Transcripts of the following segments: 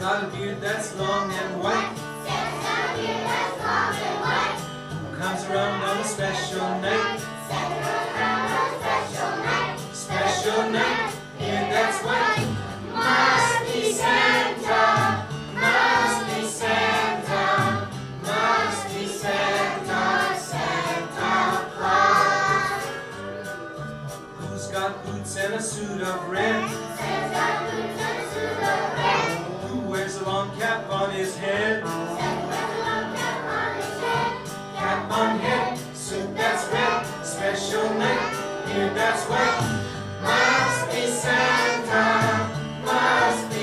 got a beard that's long and white. Santa's got a beard that's long and white. Comes around on a special night. Santa comes around on a special night. Special night, beard that's white. Must be Santa. Must be Santa. Must be Santa. Santa Claus. Who's got boots and a suit of red? Santa's got boots and a suit of red. Who wears a long cap on his head? Santa wears a long cap on his head. Cap on head, suit that's red. Special night, beard that's white. Must be Santa. Must be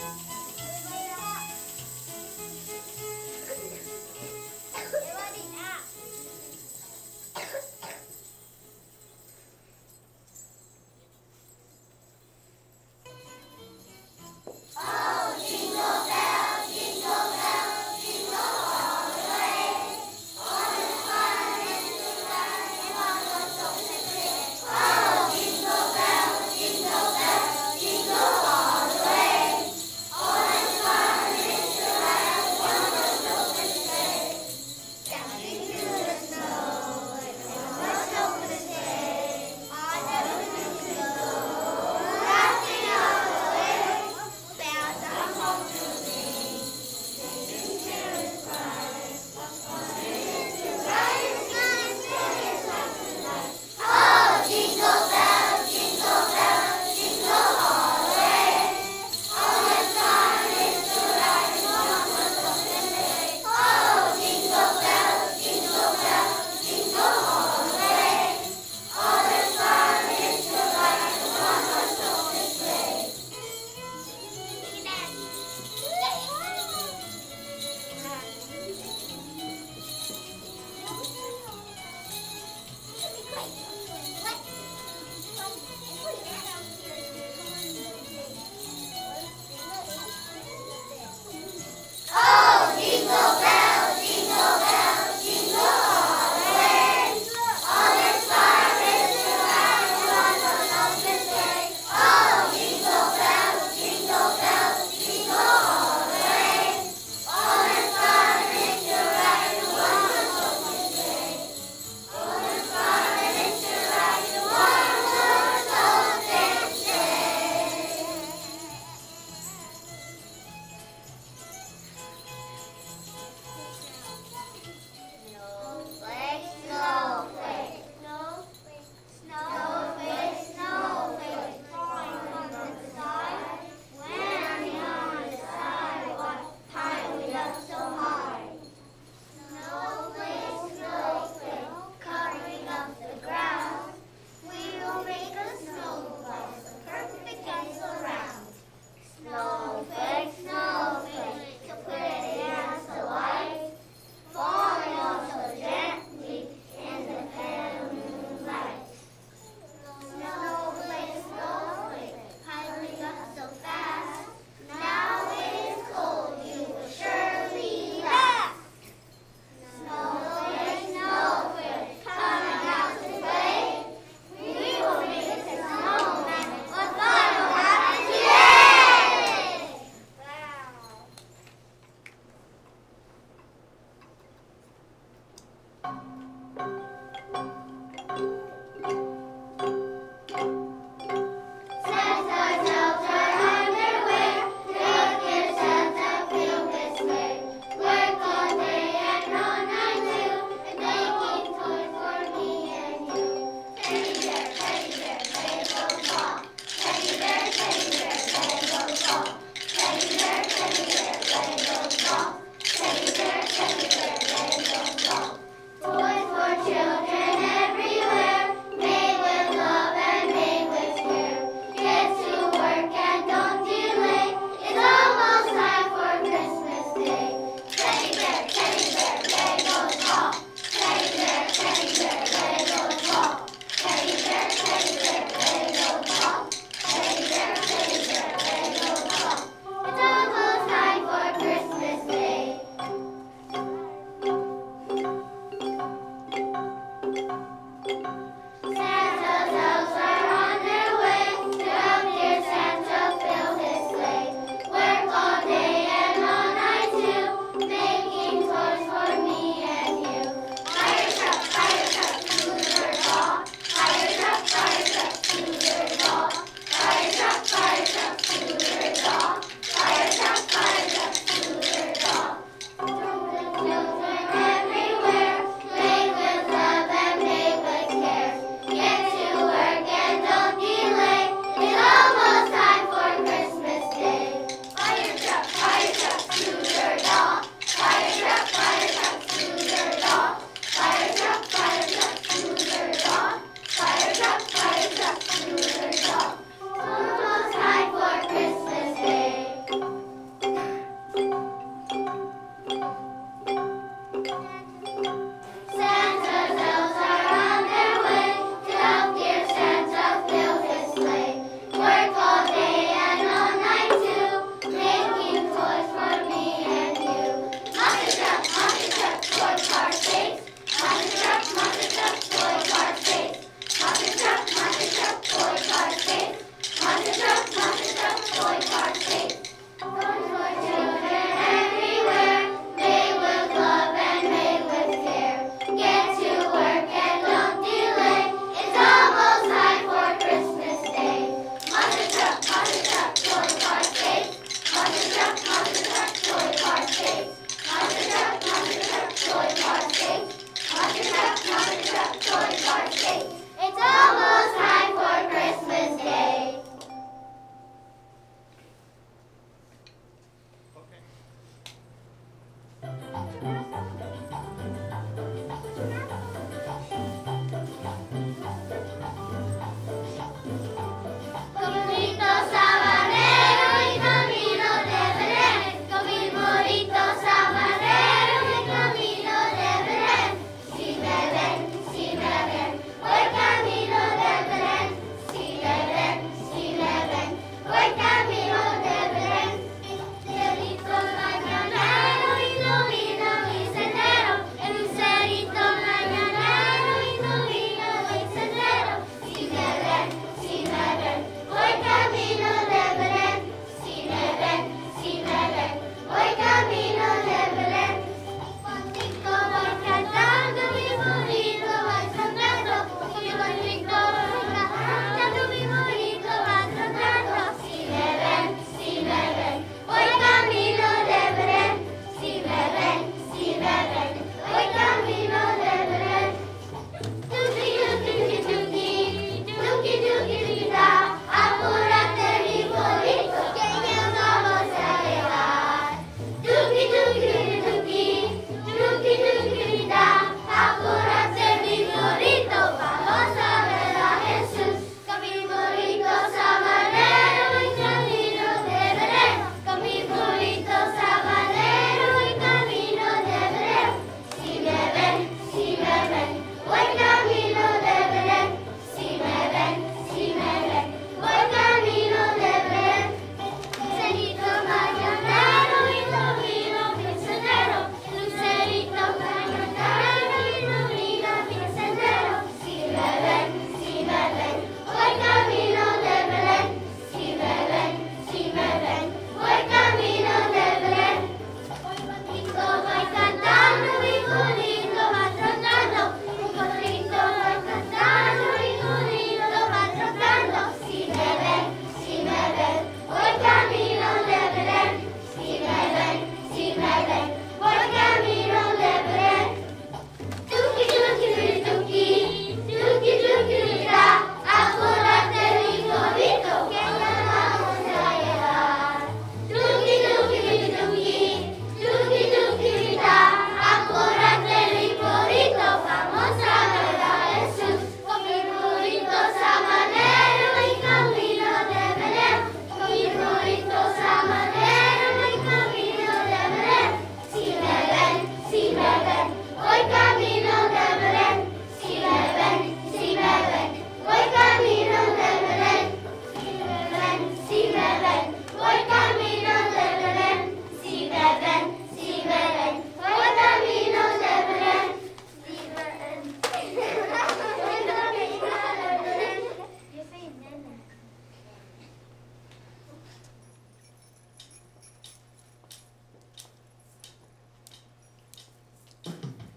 All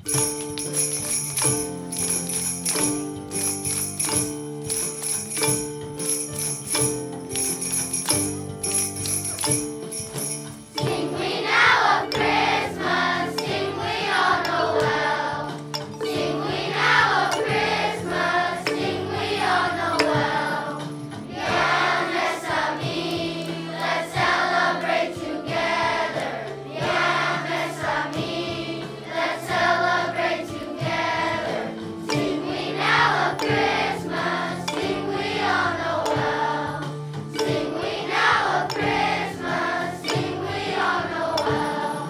Sing we now of Christmas, sing we all know well. Sing we now of Christmas, sing we all know well. Viernes a mí, let's celebrate together. Viernes a mí, let's celebrate together. Sing we now of Christmas, sing we all know well. Sing we now of Christmas, sing we all know well.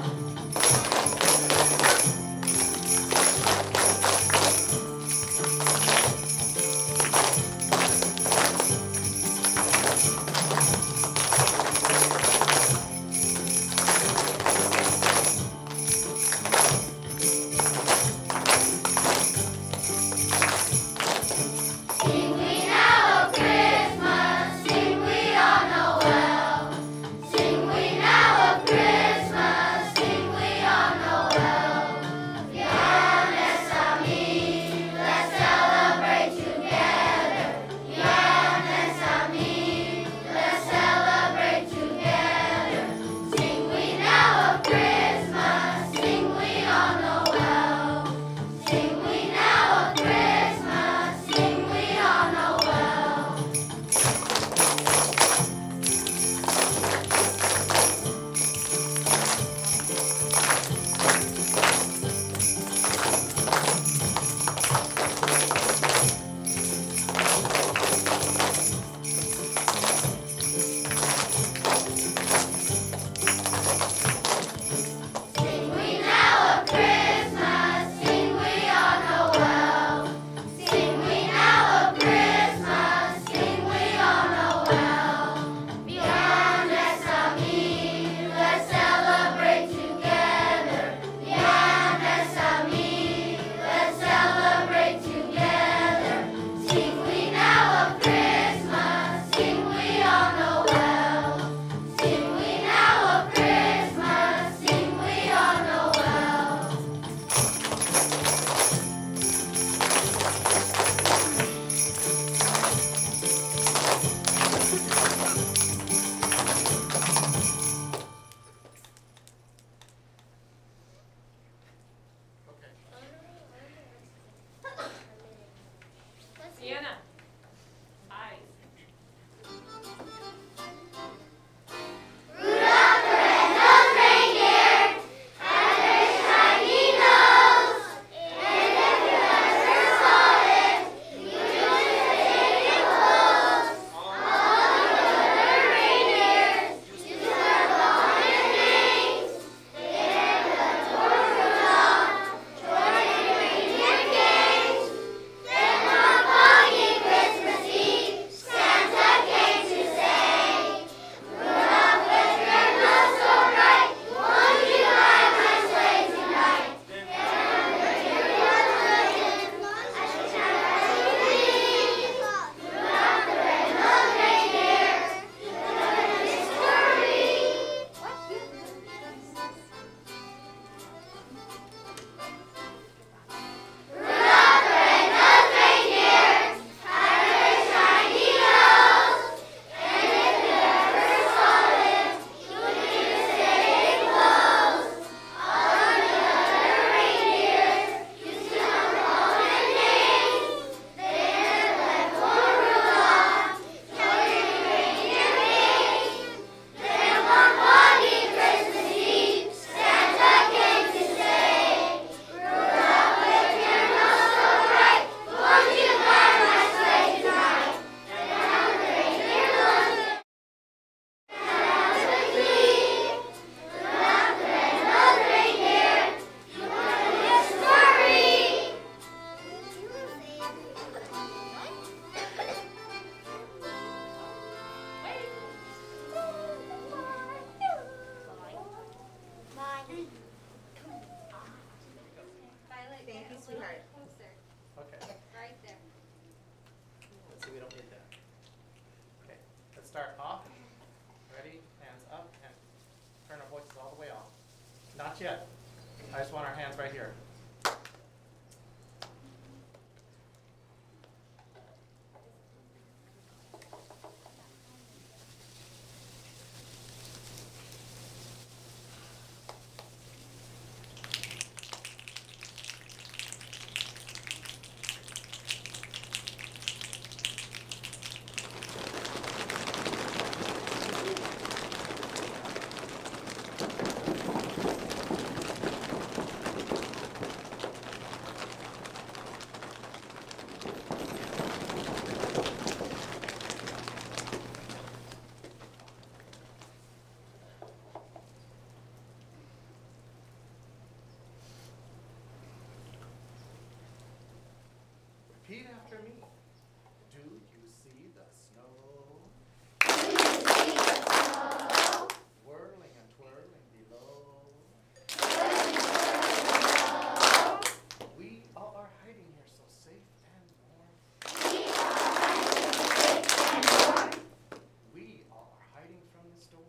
Sing we now of Christmas, sing we all know well. Sing we now of Christmas, sing we all know well. Viernes a mí, let's celebrate together. Viernes a mí, let's celebrate together. Sing we now of Christmas, sing we all know well. Sing we now of Christmas, sing we all know well. Sing we now of Christmas, sing we all know well. Sing we now of Christmas, sing we all know well. Viernes a mí, let's celebrate together. Viernes a mí, let's celebrate together. Sing we now of Christmas, sing we all know well. Sing we now of Christmas, sing we all know well. Sienna. Eyes. Rudolph the red-nosed reindeer had very shiny nose, and if you ever saw it, you would say it close. All the other reindeers used to wear long wings. They had poor Rudolph joining reindeer gangs. Then on foggy Christmas Eve, Santa came to say, Rudolph, with your nose so bright, won't you ride my sleigh tonight? And the dear was looking, I should have to leave. Rudolph the red-nosed reindeer, you heard his story. Rudolph the red-nosed reindeer had a very shiny nose, and if you ever saw him, you would hear the sleigh close. All the other reindeers used to have golden names. They had let poor Rudolph joining reindeer gangs. Then one foggy Christmas Eve, Santa came to say, Rudolph, with your nose so bright, won't you guide my sleigh tonight? And the reindeer looked and had to leave. Rudolph the red-nosed reindeer, you heard his story. Thank you, sweetheart. Okay, Right there. let's see, we don't need that. Okay, let's start off. Ready, hands up, and turn our voices all the way off. Not yet. I just want our hands right here. after me. Do you see the snow? Whirling and twirling below. We all are hiding here so safe and warm. We all are hiding from the storm.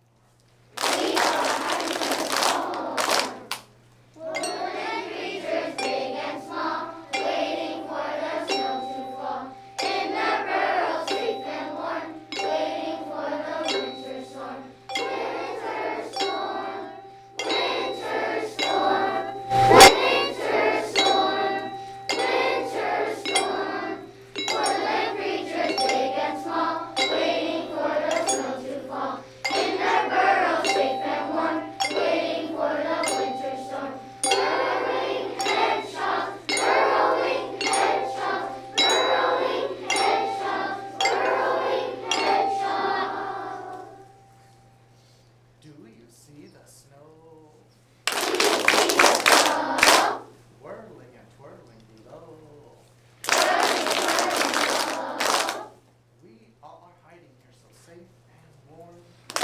Wooden creatures big and small, waiting for the snow to fall. In their burrows safe and warm, waiting for the winter storm. Winter storm, winter storm, winter storm, winter storm. Woodland creatures big and small, waiting for the snow to fall. In their burrows safe and warm, waiting for the winter storm. Burrowing hedgehogs, burrowing hedgehogs, burrowing hedgehogs, burrowing hedgehogs. Do you see the snow? Whirling and twirling below. We all are hiding here so safe and warm.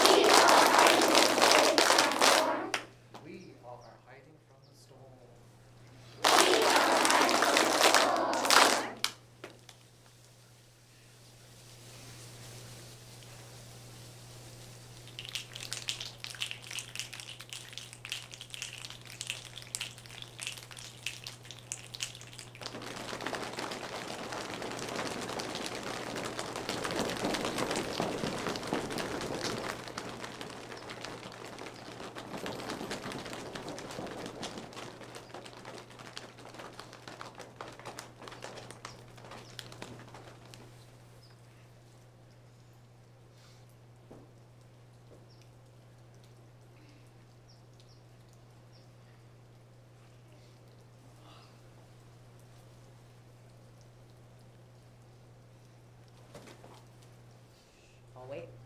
We all are hiding from the storm. I'll wait.